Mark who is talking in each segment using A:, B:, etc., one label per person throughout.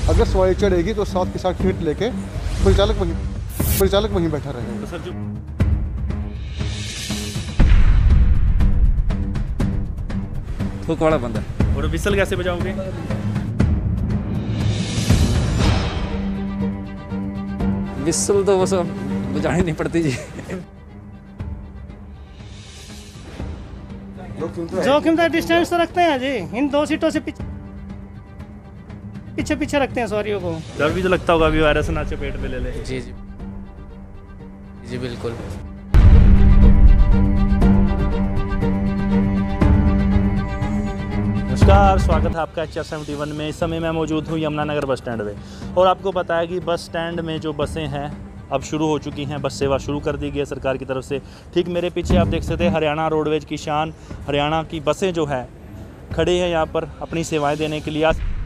A: अगर सवारी चढ़ेगी तो साथ के साथ सीट लेके परिचालक वहीं बैठा रहेगा।
B: सर जो
C: थूक वाला बंदा
B: और विसल कैसे बजाओगे?
C: विसल तो बस बजानी नहीं पड़ती जी।
D: जोखिम का डिस्टेंस तो रखते हैं जी, इन 2 सीटों से पीछे रखते हैं सवारियों को।
B: डर भी तो लगता होगा अभी वायरस ना चपेट में ले ले।
C: जी जी जी बिल्कुल।
B: नमस्कार, स्वागत है आपका HR71 में। इस समय मैं मौजूद हूँ यमुनानगर बस स्टैंड में और आपको पता है कि बस स्टैंड में जो बसें हैं अब शुरू हो चुकी हैं, बस सेवा शुरू कर दी गई है सरकार की तरफ से। ठीक मेरे पीछे आप देख सकते हैं हरियाणा रोडवेज की शान, हरियाणा की बसें जो है खड़े हैं यहाँ पर अपनी सेवाएं देने के लिए।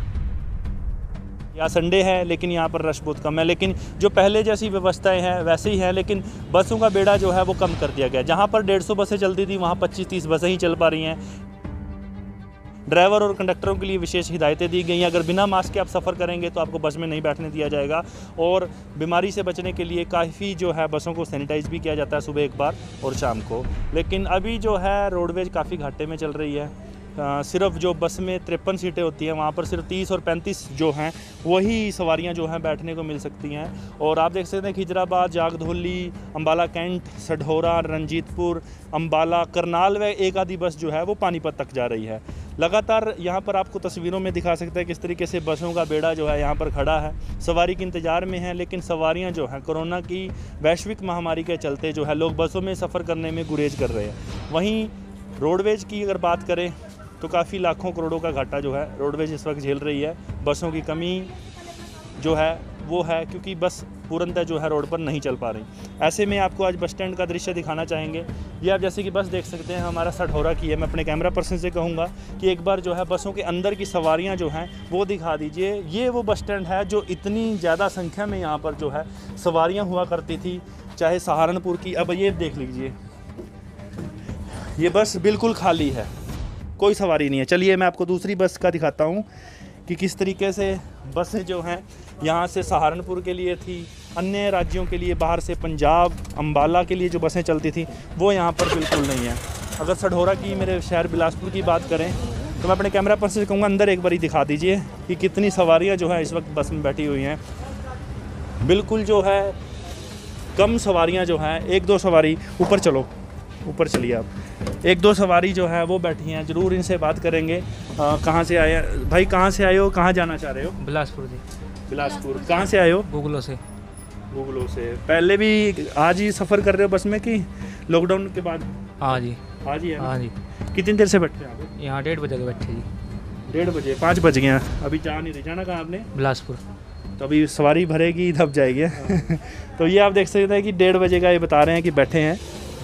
B: या संडे है लेकिन यहाँ पर रश बहुत कम है, लेकिन जो पहले जैसी व्यवस्थाएं हैं वैसे ही हैं, लेकिन बसों का बेड़ा जो है वो कम कर दिया गया। जहाँ पर 150 बसें चलती थी वहाँ 25-30 बसें ही चल पा रही हैं। ड्राइवर और कंडक्टरों के लिए विशेष हिदायतें दी गई हैं। अगर बिना मास्क के आप सफ़र करेंगे तो आपको बस में नहीं बैठने दिया जाएगा। और बीमारी से बचने के लिए काफ़ी जो है बसों को सैनिटाइज़ भी किया जाता है सुबह एक बार और शाम को। लेकिन अभी जो है रोडवेज काफ़ी घाटे में चल रही है। सिर्फ जो बस में 53 सीटें होती हैं वहाँ पर सिर्फ 30 और 35 जो हैं वही सवारियाँ जो हैं बैठने को मिल सकती हैं। और आप देख सकते हैं खिजराबाद, जागधोली, अम्बाला कैंट, सढौरा, रंजीतपुर, अम्बाला, करनाल व एक आधी बस जो है वो पानीपत तक जा रही है। लगातार यहाँ पर आपको तस्वीरों में दिखा सकते हैं किस तरीके से बसों का बेड़ा जो है यहाँ पर खड़ा है, सवारी के इंतज़ार में है। लेकिन सवारियाँ जो हैं कोरोना की वैश्विक महामारी के चलते जो है लोग बसों में सफ़र करने में गुरेज कर रहे हैं। वहीं रोडवेज की अगर बात करें तो काफ़ी लाखों करोड़ों का घाटा जो है रोडवेज इस वक्त झेल रही है। बसों की कमी जो है वो है क्योंकि बस पूर्णतः जो है रोड पर नहीं चल पा रही। ऐसे में आपको आज बस स्टैंड का दृश्य दिखाना चाहेंगे। ये आप जैसे कि बस देख सकते हैं हमारा सढौरा की है। मैं अपने कैमरा पर्सन से कहूँगा कि एक बार जो है बसों के अंदर की सवारियाँ जो हैं वो दिखा दीजिए। ये वो बस स्टैंड है जो इतनी ज़्यादा संख्या में यहाँ पर जो है सवारियाँ हुआ करती थी, चाहे सहारनपुर की। अब ये देख लीजिए, ये बस बिल्कुल खाली है, कोई सवारी नहीं है। चलिए मैं आपको दूसरी बस का दिखाता हूँ कि किस तरीके से बसें जो हैं यहाँ से सहारनपुर के लिए थी, अन्य राज्यों के लिए, बाहर से पंजाब, अम्बाला के लिए जो बसें चलती थी वो यहाँ पर बिल्कुल नहीं है। अगर सढौरा की, मेरे शहर बिलासपुर की बात करें तो मैं अपने कैमरा पर्सन से कहूँगा अंदर एक बार ही दिखा दीजिए कि कितनी सवारियाँ जो हैं इस वक्त बस में बैठी हुई हैं। बिल्कुल जो है कम सवारियाँ जो हैं, 1-2 सवारी, ऊपर चलो, ऊपर चलिए आप, 1-2 सवारी जो है वो बैठी हैं। ज़रूर इनसे बात करेंगे। कहाँ से आए भाई, कहाँ से आए हो, कहाँ जाना चाह रहे हो?
C: बिलासपुर जी।
B: बिलासपुर। कहाँ से आए हो?
C: गूगलों से।
B: गूगलों से। पहले भी आज ही सफ़र कर रहे हो बस में कि लॉकडाउन के बाद?
C: हाँ जी,
B: आज ही है?
C: हाँ जी।
B: कितनी देर से बैठे हैं आप?
C: यहाँ 1:30 बजे के बैठे जी।
B: 1:30 बजे? 5 बज गए हैं, अभी जा नहीं रहे। जाना कहाँ आपने?
C: बिलासपुर।
B: तो अभी सवारी भरेगी तब जाएगी। तो ये आप देख सकते हैं कि 1:30 बजे का ये बता रहे हैं कि बैठे हैं।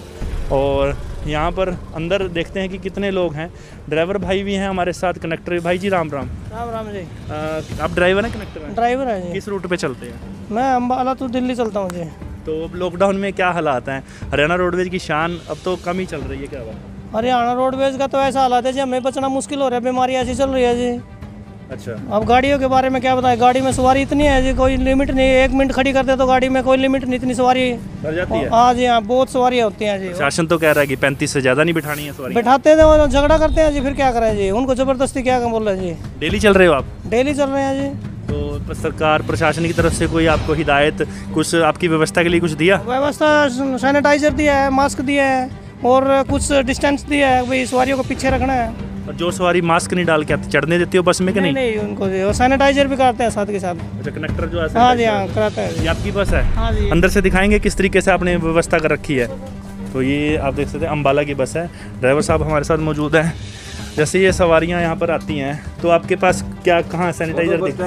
B: और यहाँ पर अंदर देखते हैं कि कितने लोग हैं। ड्राइवर भाई भी हैं हमारे साथ, कंडक्टर भाई जी। राम राम।
D: राम राम जी।
B: आप ड्राइवर हैं, कंडक्टर हैं?
D: ड्राइवर है जी।
B: किस रूट पे चलते हैं?
D: मैं अम्बाला तो दिल्ली चलता हूँ जी।
B: तो अब लॉकडाउन में क्या हालात हैं? हरियाणा रोडवेज की शान अब तो कम ही चल रही है, क्या बात?
D: हरियाणा रोडवेज का तो ऐसा हालात है जी, हमें बचना मुश्किल हो रहा है, बीमारी ऐसी चल रही है जी।
B: अच्छा।
D: अब गाड़ियों के बारे में क्या बताएं, गाड़ी में सवारी इतनी है जी, कोई लिमिट नहीं। 1 मिनट खड़ी करते तो गाड़ी में कोई लिमिट नहीं, इतनी सवारी
B: बढ़ जाती है।
D: हाँ जी, हाँ बहुत सवारियाँ होती हैं जी।
B: शासन तो कह रहा है कि 35 से ज़्यादा नहीं बिठानी है सवारी।
D: बैठाते थे वो झगड़ा करते हैं जी, फिर क्या करें जी, उनको ज़बरदस्ती क्या बोल रहे हैं जी।
B: डेली चल रहे हो आप?
D: डेली चल रहे हैं जी।
B: तो सरकार प्रशासन की तरफ से कोई आपको हिदायत, कुछ आपकी व्यवस्था के लिए कुछ दिया?
D: व्यवस्था सैनिटाइजर दिया है, मास्क दिया है और कुछ डिस्टेंस दिया है, भाई सवारियों को पीछे रखना है।
B: और जो सवारी मास्क नहीं डाल के आते चढ़ने देती हो बस में कि नहीं?
D: नहीं, उनको और सैनिटाइजर भी कराते हैं साथ के साथ।
B: अच्छा, कंडक्टर जो है?
D: हाँ जी, हाँ कराता है।
B: ये आपकी बस है?
D: हाँ जी।
B: अंदर से दिखाएंगे किस तरीके से आपने व्यवस्था कर रखी है। तो ये आप देख सकते हैं अम्बाला की बस है। ड्राइवर साहब हमारे साथ मौजूद हैं। जैसे ये सवारियाँ यहाँ पर आती हैं तो आपके पास क्या, कहाँ सैनिटाइजर
E: होती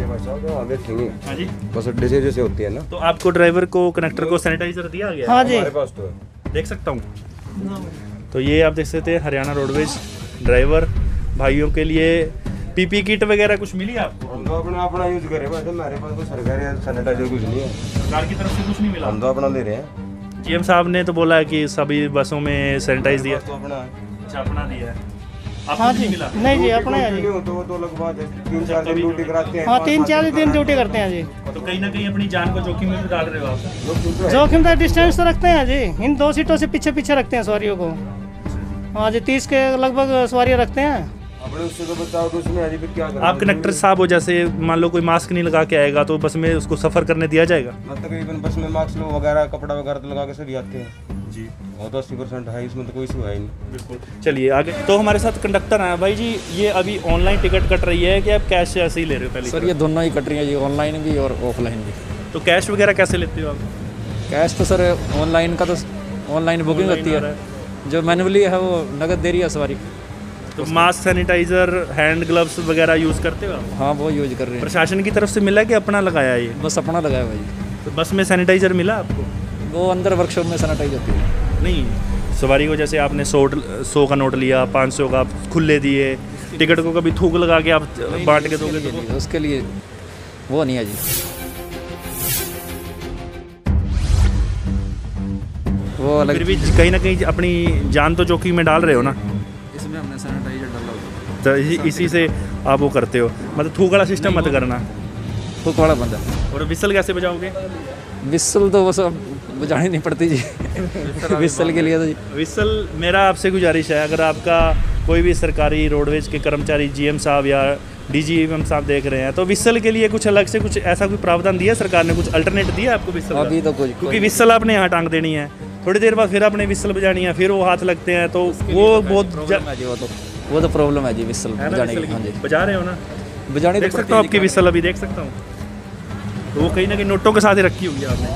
E: है?
B: हाँ जी,
E: बस अड्डे से जैसे होती है ना।
B: तो आपको ड्राइवर को, कंडक्टर को सैनिटाइजर दिया गया?
D: हाँ जी।
E: हमारे पास तो है।
B: देख सकता हूँ। तो ये आप देख सकते हैं हरियाणा रोडवेज ड्राइवर भाइयों के लिए पीपी किट वगैरह कुछ मिली आपको?
E: हम तो अपना यूज कर रहे हैं, वैसे हमारे पास तो सरकारी सैनिटाइजर कुछ नहीं है।
B: सरकार की तरफ से कुछ नहीं मिला?
E: हम तो अपना ले रहे हैं।
B: GM साहब ने तो बोला है कि सभी बसों में सैनिटाइज दिया।
E: तो अपना
B: अच्छा, अपना दिया है। आपको
D: हाँ
B: नहीं
D: जी,
B: मिला?
D: नहीं जी, अपने है जी।
E: नहीं हो तो वो तो अलग बात है, 3-4 दिन ड्यूटी कराते हैं।
D: हाँ, 3-4 दिन ड्यूटी करते हैं जी।
B: तो कहीं ना कहीं अपनी जान को जोखिम में भी डाल रहे हो आप।
D: जोखिम तो डिस्टेंस तो रखते हैं जी, इन 2 सीटों से पीछे पीछे रखते हैं सवारियों को। हाँ जी, 30 के लगभग सवारियाँ रखते हैं।
E: अपने उससे तो बचाओ तो उसमें अभी फिर क्या करें?
B: आप कंडक्टर साहब हो, जैसे मान लो कोई मास्क नहीं लगा के आएगा तो बस में उसको सफ़र करने दिया जाएगा?
E: तकरीबन बस में मास्क वगैरह कपड़ा वगैरह तो लगा के सभी आते हैं
B: जी,
E: वो तो 80% है, इसमें तो कोई इशू है ही नहीं।
B: बिल्कुल। चलिए आगे। तो हमारे साथ कंडक्टर हैं भाई जी, ये अभी ऑनलाइन टिकट कट रही है कि आप कैश ऐसे ही ले रहे हो पहले?
C: सर ये दोनों ही कट रही हैं जी, ऑनलाइन भी और ऑफलाइन भी।
B: तो कैश वगैरह कैसे लेते हो आप?
C: कैश तो सर ऑनलाइन का तो ऑनलाइन बुकिंग होती
B: आ रहा
C: है, जो मैनुअली है वो नगद दे रही है सवारी।
B: तो मास्क, सैनिटाइजर, हैंड ग्लव्स वगैरह यूज़ करते हो आप?
C: हाँ वो यूज कर रहे हैं,
B: प्रशासन की तरफ से मिला कि अपना लगाया ये?
C: बस अपना लगाया हुआ जी।
B: तो बस में सैनिटाइजर मिला आपको?
C: वो अंदर वर्कशॉप में सैनिटाइज होती है।
B: नहीं, सवारी को जैसे आपने 100 का नोट लिया, 500 का आप खुले दिए, टिकट को कभी थूक लगा के आप बांट के दोगे तो?
C: जी, उसके लिए वो नहीं है जी, वो अलग।
B: फिर भी कहीं ना कहीं अपनी जान तो जोखिम में डाल रहे हो ना?
C: इसमें हमने सैनिटाइजर डाला हुआ है।
B: तो इसी से आप वो करते हो, मतलब थूक वाला सिस्टम मत करना।
C: हुक वाला बंदा।
B: और विसल कैसे बजाओगे?
C: विसल तो वो सब बजानी नहीं पड़ती जी विसल के लिए तो जी।
B: विसल, मेरा आपसे गुजारिश है, अगर आपका कोई भी सरकारी रोडवेज के कर्मचारी जीएम साहब या डीजीएम साहब देख रहे हैं तो विसल के लिए कुछ अलग से कुछ ऐसा कोई प्रावधान दिया सरकार ने, कुछ अल्टरनेट दिया आपको विसल का?
C: अभी तो कुछ
B: क्योंकि विसल आपने यहाँ टांग देनी है, थोड़ी देर बाद फिर आपने विसल बजानी है, फिर वो हाथ लगते हैं तो वो बहुत
C: प्रॉब्लम है जी, वो तो प्रॉब्लम है जी विसल
B: है ना,
C: बजाने
B: विसल
C: की। हाँ जी,
B: की? बजा रहे हो ना?
C: बजानी
B: देख
C: तो
B: सकता हूँ आपकी विसल, अभी देख सकता हूँ। तो वो कहीं ना कहीं नोटों के साथ ही रखी होगी आपने?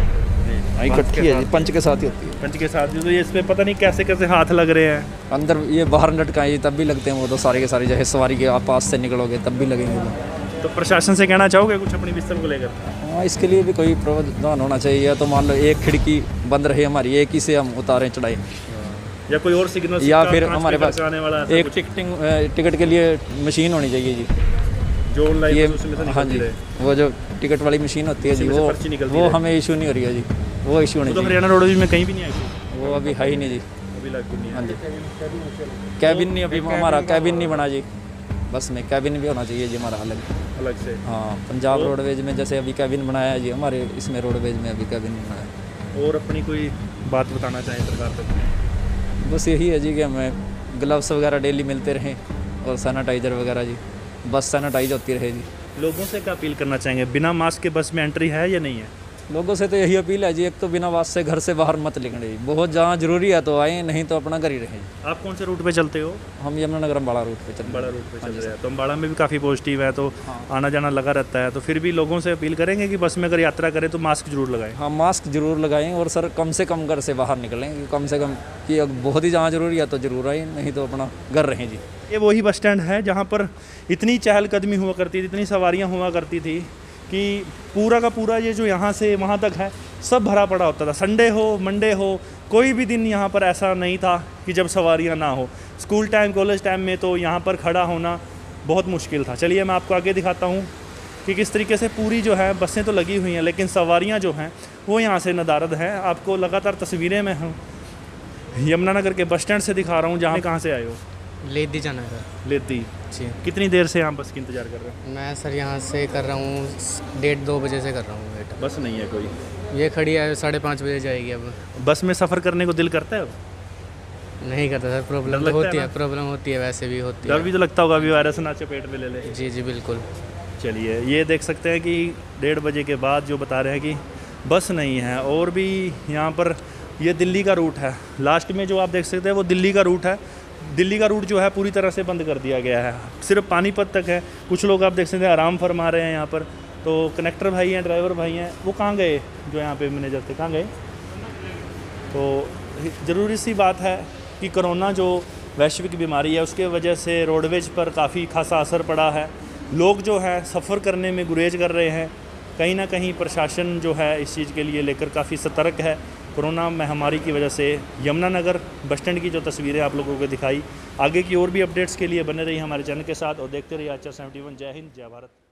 C: इकट्ठी है जी, पंच के साथ ही होती है।
B: पंच के साथ ही, तो ये इसमें पता नहीं कैसे कैसे हाथ लग रहे हैं।
C: अंदर ये बाहर लटकाए जी, तब भी लगते हैं वो तो सारे के सारे, जैसे सवारी के आप पास से निकलोगे तब भी लगेंगे वो।
B: तो प्रशासन से कहना चाहोगे कुछ अपनी विसल को लेकर?
C: हाँ, इसके लिए भी कोई प्रावधान होना चाहिए। तो मान लो एक खिड़की बंद रही हमारी, एक ही से हम उतारें चढ़ाई,
B: या कोई और सिग्नल,
C: या फिर हमारे पास
B: आने वाला ऐसा
C: एक
B: कुछ
C: टिकट के लिए मशीन होनी चाहिए जी।
B: जो ऑनलाइन
C: ये
B: उसमें से
C: हाँ
B: निकलती
C: जी,
B: रहे।
C: वो जो टिकट वाली मशीन होती है जी,
B: उसी में से
C: वो
B: पर्ची निकलती
C: वो
B: रहे।
C: हमें इशू नहीं हो रही है जी, वो इशू होनी
B: वो तो
C: चाहिए।
B: हरियाणा रोडवेज में कहीं भी नहीं आई,
C: वो अभी है ही नहीं जी,
B: अभी लागू नहीं है।
C: हाँ जी। कैबिन नहीं, अभी हमारा कैबिन नहीं बना जी, बस में कैबिन भी होना चाहिए जी हमारा अलग।
B: अलग से।
C: हाँ, पंजाब रोडवेज में जैसे अभी कैबिन बनाया है जी, हमारे इसमें रोडवेज में अभी कैबिन नहीं बनाया है।
B: और अपनी कोई बात बताना चाहें सरकार तक?
C: बस यही है जी कि हमें ग्लव्स वगैरह डेली मिलते रहें और सैनिटाइज़र वगैरह जी, बस सैनिटाइज होती रहे जी।
B: लोगों से क्या अपील करना चाहेंगे, बिना मास्क के बस में एंट्री है या नहीं है?
C: लोगों से तो यही अपील है जी, एक तो बिना मास्क से घर से बाहर मत निकले जी, बहुत जहाँ जरूरी है तो आए, नहीं तो अपना घर ही रहें जी।
B: आप कौन से रूट पे चलते हो?
C: हम यमुनानगर अम्बाड़ा रूट पे चल
B: बड़ा रूट पे चल रहे हैं, तो अम्बाड़ा में भी काफ़ी पॉजिटिव है, तो आना जाना लगा रहता है, तो फिर भी लोगों से अपील करेंगे कि बस में अगर यात्रा करें तो मास्क जरूर लगाएं।
C: हाँ, मास्क जरूर लगाएं और सर कम से कम घर से बाहर निकलें, कि कम से कम कि बहुत ही जहाँ जरूरी है तो जरूर आए, नहीं तो अपना घर रहें जी।
B: ये वही बस स्टैंड है जहाँ पर इतनी चहलकदमी हुआ करती थी, इतनी सवारियाँ हुआ करती थी कि पूरा का पूरा ये जो यहाँ से वहाँ तक है सब भरा पड़ा होता था। संडे हो, मंडे हो, कोई भी दिन यहाँ पर ऐसा नहीं था कि जब सवारियाँ ना हो। स्कूल टाइम, कॉलेज टाइम में तो यहाँ पर खड़ा होना बहुत मुश्किल था। चलिए मैं आपको आगे दिखाता हूँ कि किस तरीके से पूरी जो है बसें तो लगी हुई हैं, लेकिन सवारियाँ जो हैं वो यहाँ से नदारद हैं। आपको लगातार तस्वीरें मैं हूँ यमुनानगर के बस स्टैंड से दिखा रहा हूँ, जहाँ कहाँ से आए हो?
F: लेदी जाना है सर।
B: लेती।
F: जी,
B: कितनी देर से आप बस की इंतज़ार कर रहे हो?
F: मैं सर यहाँ से कर रहा हूँ 1:30-2 बजे से कर रहा हूँ वेट।
B: बस नहीं है कोई?
F: ये खड़ी है 5:30 बजे जाएगी अब।
B: बस में सफ़र करने को दिल करता है अब?
F: नहीं करता सर,
B: डर
F: प्रॉब्लम
B: लगता
F: तो
B: है
F: होती है,
B: ना?
F: प्रॉब्लम होती है, वैसे भी होती
B: डर
F: है।
B: भी तो लगता होगा, अभी वायरस ना चपेट में ले ले।
F: जी जी बिल्कुल।
B: चलिए ये देख सकते हैं कि 1:30 बजे के बाद जो बता रहे हैं कि बस नहीं है। और भी यहाँ पर ये दिल्ली का रूट है, लास्ट में जो आप देख सकते हैं वो दिल्ली का रूट है। दिल्ली का रूट जो है पूरी तरह से बंद कर दिया गया है, सिर्फ पानीपत तक है। कुछ लोग आप देख सकते हैं आराम फरमा रहे हैं यहाँ पर। तो कनेक्टर भाई हैं, ड्राइवर भाई हैं, वो कहाँ गए जो यहाँ पे मैनेजर थे, कहाँ गए? तो ज़रूरी सी बात है कि कोरोना जो वैश्विक बीमारी है उसके वजह से रोडवेज पर काफ़ी खासा असर पड़ा है। लोग जो है सफ़र करने में गुरेज कर रहे हैं। कहीं ना कहीं प्रशासन जो है इस चीज़ के लिए लेकर काफ़ी सतर्क है। कोरोना महामारी की वजह से यमुनानगर बस स्टैंड की जो तस्वीरें आप लोगों को दिखाई, आगे की और भी अपडेट्स के लिए बने रहिए हमारे चैनल के साथ और देखते रहिए आचार 71। जय हिंद, जय भारत।